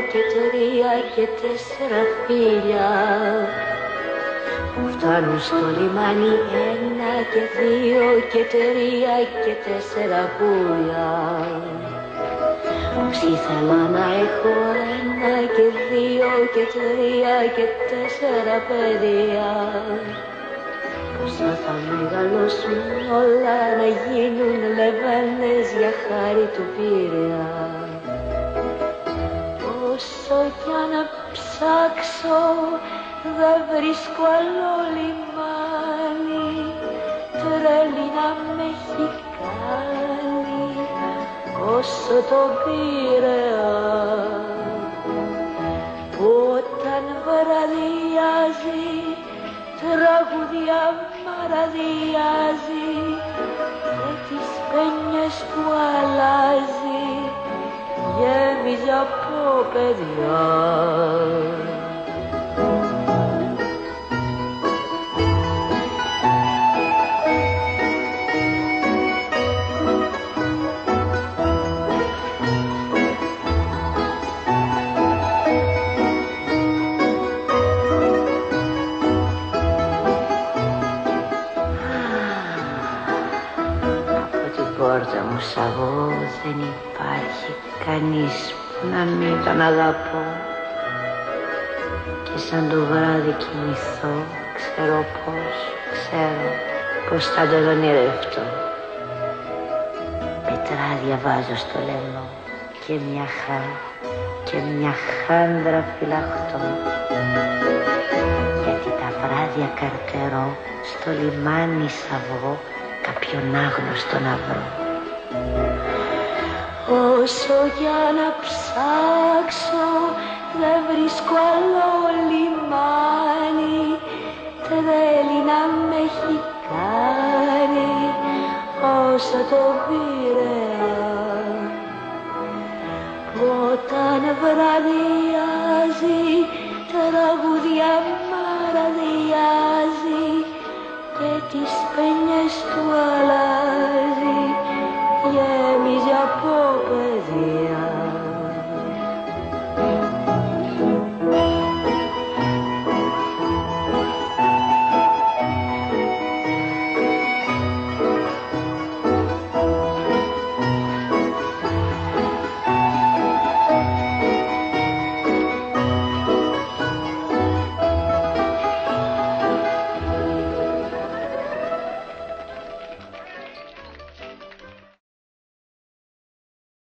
και 3 και 4 φίλια που φτάνουν στο λιμάνι 1 και 2 και 3 και 4 πουλιά. Πως ήθελα να έχω 1 και 2 και 3 και 4 παιδιά. Πως θα μεγαλώσουν όλα να γίνουν λεβένες για χάρη του Πειραιά. Όσο κι αν ψάξω δεν βρίσκω άλλο λιμάνι, τρέλη να με έχει κάνει όσο το Πειραιά. Που όταν βραδιάζει τραγουδιά μαραδιάζει και τις πένιες που αλλάζει γέμιζε από παιδιά. Πόρτα μου σαβώ δεν υπάρχει κανείς που να μην τον αγαπώ. Και σαν το βράδυ κοιμηθώ ξέρω πως θα τον ονειρευτώ. Πετράδια βάζω στο λαιμό και μια χάντρα φυλαχτώ. Γιατί τα βράδια καρτερώ στο λιμάνι σαβώ κάποιον άγνωστο να βρω. Όσο για να ψάξω δεν βρίσκω άλλο λιμάνι, τρέλη να με έχει κάνει όσο το Πειραιά. Όταν βραδιάζει τραγουδιά μαραδιάζει και τις πένιες του